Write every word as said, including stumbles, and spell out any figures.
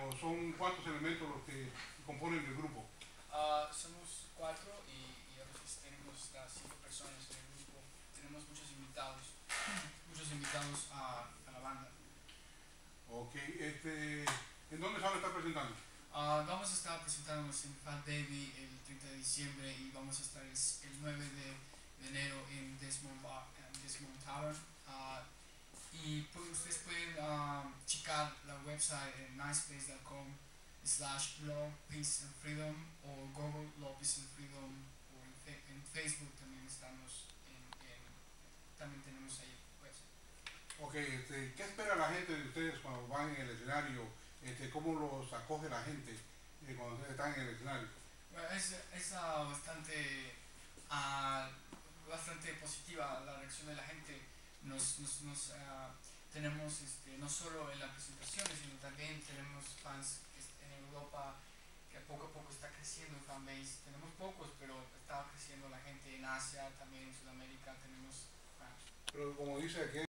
o son cuántos elementos los que componen el grupo? Uh, somos cuatro y, y a veces tenemos hasta cinco personas en el grupo. Tenemos muchos invitados, muchos invitados a, a la banda. Ok, este, ¿en dónde se van a estar presentando? Uh, vamos a estar presentándonos en Fat Baby el treinta de diciembre y vamos a estar el, el nueve de enero en Desmond, Bar, en Desmond Tavern. Uh, y pues ustedes pueden uh, checar la website en myspace.com slash love, peace and freedom o Google Love, Peace and Freedom o en, fe, en Facebook también estamos en, en, también tenemos ahí website. Ok, este, ¿qué espera la gente de ustedes cuando van en el escenario? Este, ¿Cómo los acoge la gente eh, cuando ustedes están en el escenario? Bueno, es, es uh, bastante uh, bastante positiva la reacción de la gente. Nos, nos, nos uh, tenemos este, no solo en la presentación, sino también tenemos fans en Europa que poco a poco está creciendo el fanbase. Tenemos pocos, pero está creciendo la gente en Asia, también en Sudamérica tenemos fans. Pero como dice que